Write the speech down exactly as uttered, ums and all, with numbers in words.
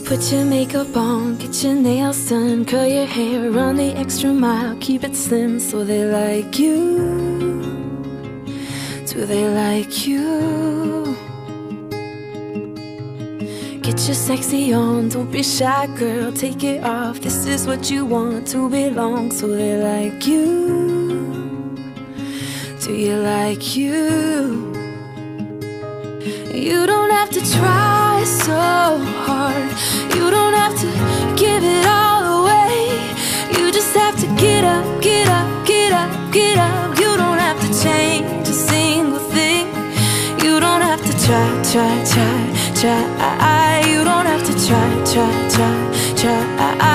Put your makeup on, get your nails done, curl your hair, run the extra mile, keep it slim so they like you. Do they like you? Get your sexy on, don't be shy girl, take it off. This is what you want, to belong, so they like you. Do you like you? You don't have to try so hard, you don't have to give it all away. You just have to get up, get up, get up, get up. You don't have to change a single thing. You don't have to try, try, try, try. You don't have to try, try, try, try.